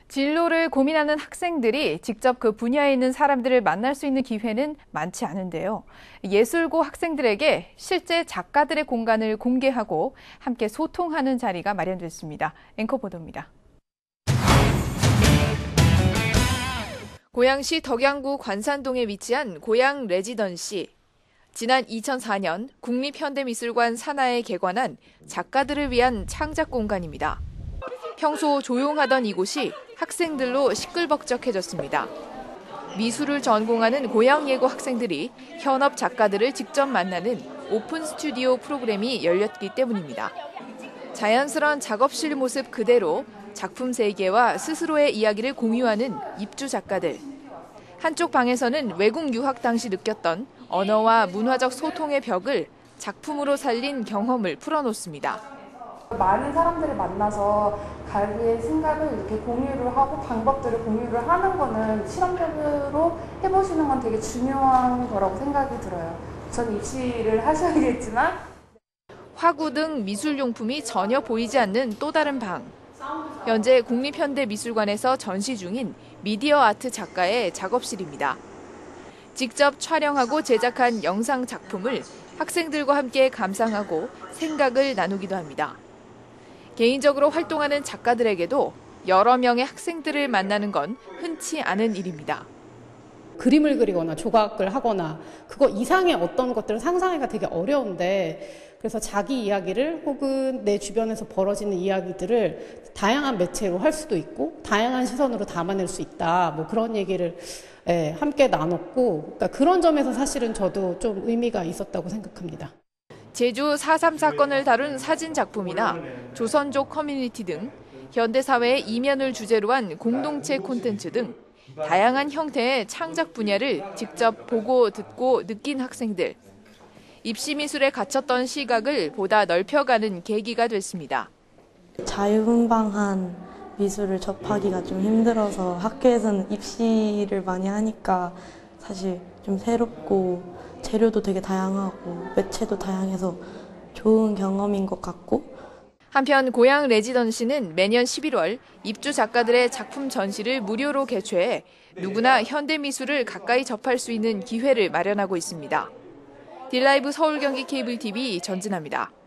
진로를 고민하는 학생들이 직접 그 분야에 있는 사람들을 만날 수 있는 기회는 많지 않은데요. 예술고 학생들에게 실제 작가들의 공간을 공개하고 함께 소통하는 자리가 마련됐습니다. 앵커 보도입니다. 고양시 덕양구 관산동에 위치한 고양 레지던시. 지난 2004년 국립현대미술관 산하에 개관한 작가들을 위한 창작 공간입니다. 평소 조용하던 이곳이 학생들로 시끌벅적해졌습니다. 미술을 전공하는 고양예고 학생들이 현업 작가들을 직접 만나는 오픈 스튜디오 프로그램이 열렸기 때문입니다. 자연스러운 작업실 모습 그대로 작품 세계와 스스로의 이야기를 공유하는 입주 작가들. 한쪽 방에서는 외국 유학 당시 느꼈던 언어와 문화적 소통의 벽을 작품으로 살린 경험을 풀어놓습니다. 많은 사람들을 만나서 자기의 생각을 이렇게 공유를 하고 방법들을 공유를 하는 거는 실험적으로 해보시는 건 되게 중요한 거라고 생각이 들어요. 전 입시를 하셔야겠지만 화구 등 미술용품이 전혀 보이지 않는 또 다른 방. 현재 국립현대미술관에서 전시 중인 미디어 아트 작가의 작업실입니다. 직접 촬영하고 제작한 영상 작품을 학생들과 함께 감상하고 생각을 나누기도 합니다. 개인적으로 활동하는 작가들에게도 여러 명의 학생들을 만나는 건 흔치 않은 일입니다. 그림을 그리거나 조각을 하거나 그거 이상의 어떤 것들을 상상하기가 되게 어려운데, 그래서 자기 이야기를 혹은 내 주변에서 벌어지는 이야기들을 다양한 매체로 할 수도 있고 다양한 시선으로 담아낼 수 있다, 뭐 그런 얘기를 함께 나눴고, 그러니까 그런 점에서 사실은 저도 좀 의미가 있었다고 생각합니다. 제주 4.3 사건을 다룬 사진 작품이나 조선족 커뮤니티 등 현대사회의 이면을 주제로 한 공동체 콘텐츠 등 다양한 형태의 창작 분야를 직접 보고 듣고 느낀 학생들. 입시미술에 갇혔던 시각을 보다 넓혀가는 계기가 됐습니다. 자유분방한 미술을 접하기가 좀 힘들어서 학교에서는 입시를 많이 하니까 사실 좀 새롭고 재료도 되게 다양하고 매체도 다양해서 좋은 경험인 것 같고, 한편 고양 레지던시는 매년 11월 입주 작가들의 작품 전시를 무료로 개최해 누구나 현대미술을 가까이 접할 수 있는 기회를 마련하고 있습니다. 딜라이브 서울 경기 케이블 TV 전진아입니다.